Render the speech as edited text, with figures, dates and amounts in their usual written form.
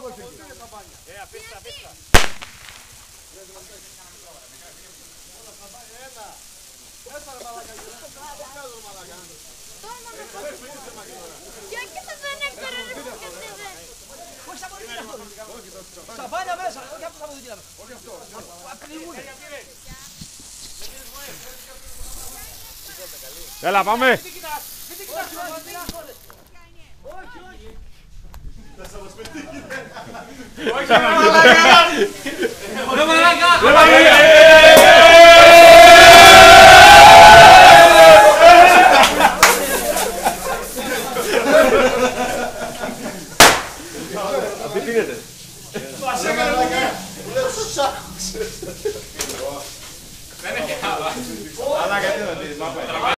Αφήστε. Και δεν έκπαιρε ρε που κατέβαινε. Όχι σαν μπορεί αυτό. Σαμπάνια μέσα, όχι αυτό θα μου δίναμε. Όχι αυτό. Απληγούνε. Έλα πάμε. Μην την κοιτάς, όχι, όχι. Θα σας αποσπετεί. Όχι, ρε μαλάκα. Ρε μαλάκα.